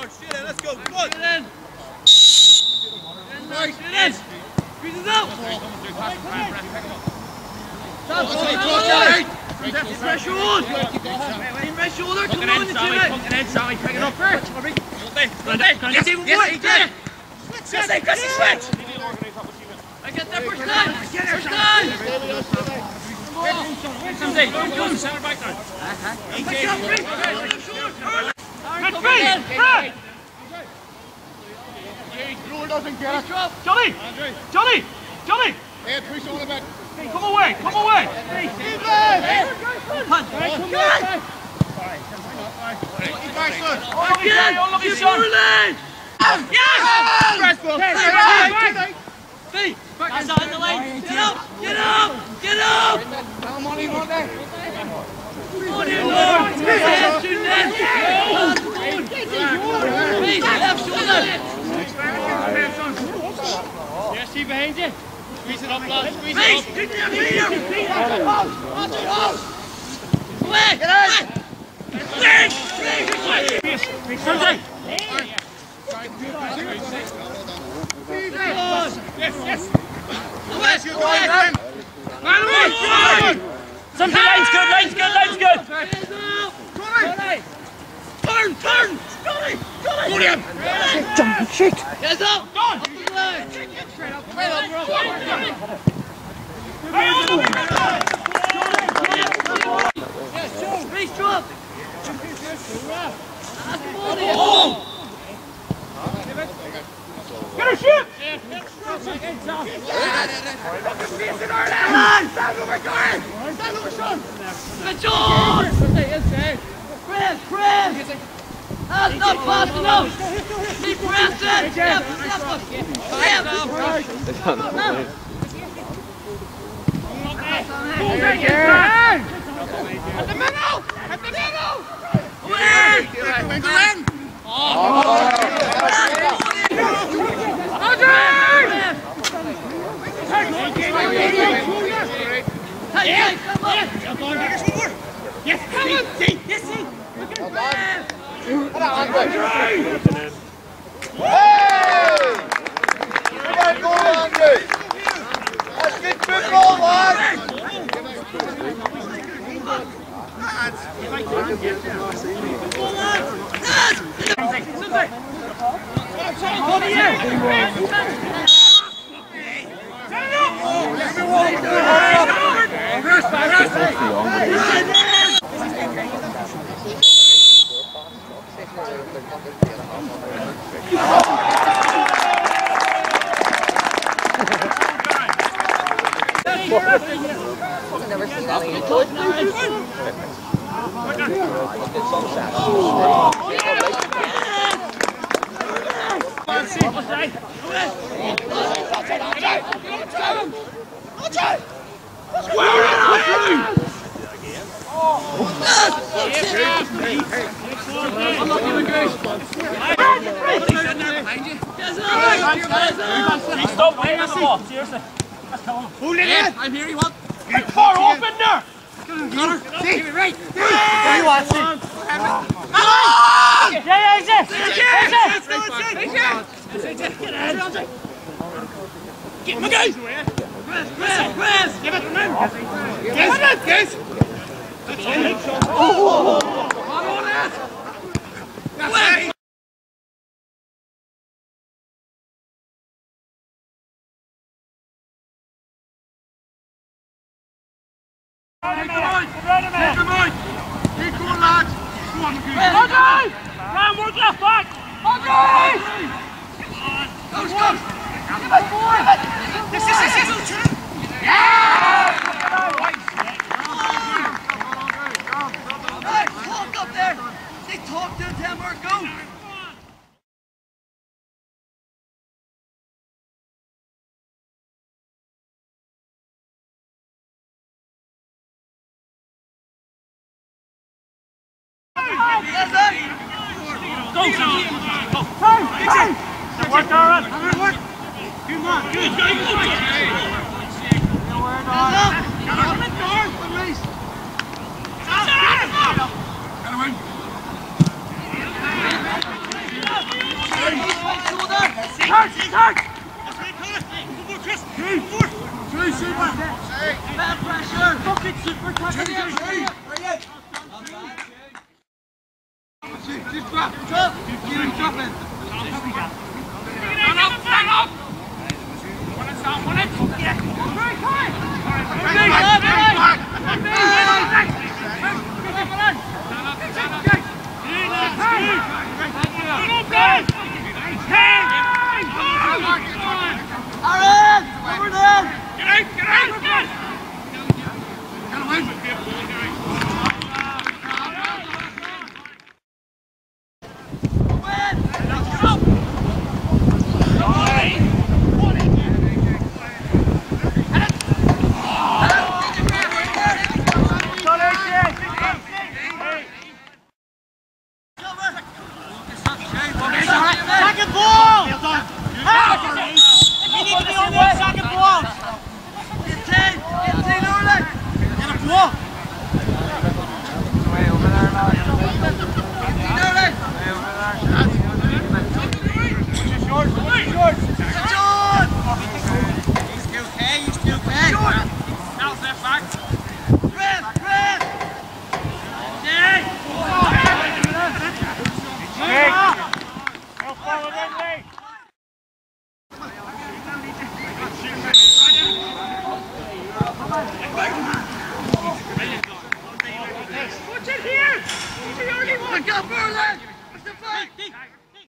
Let's go. Come on. Right. Squeeze it out. Pressure on. Right shoulder. Come on, the teammate. Sammy, pick it up first. Get even more. Get it. Switch. Chrissy, switch. I get that first time. First time. Someday. Come. Center back now. Pick up, Chris. Good feet. Roll doesn't get it. Johnny. Hey, push on a bit. Come away. Punt. Guys on the lane. Get up. Come on in, left shoulder. Yeah, see behind you. Squeeze it up, lad. Squeeze it up. Away! Get out! Yes. Away! Something line's good. Turn! William! Jumping shit! Yes, up! Gone! Straight up, Race drop! Get her shoot! Chris! That's not fast enough! Keep pressing! At the middle! Away! Stop waiting on the ball, seriously. Hold it in! I'm here, you want? Get far open there! See? Give it right! There you want, see? Get him again! Chris! Give it to him! Yes! Oh! On it! That's it! Take him out! Keep going, lads! Go on, Andre! Ryan, work left back! Andre! Go! Give it forward! Yes! Right, talk up there! They talk to him, go! Work, Darren! Come on! Good! Get touch! Bad pressure! Fucking super touch! Just drop! Drop! Keep dropping! Stand up! Stand up! Want it, stop, want it? Yeah! Very kind! Aaron! Over there! Get out! Get out! Get away! Second ball! You need to be on the second ball! Get 10 early! Get a ball! Way over there now.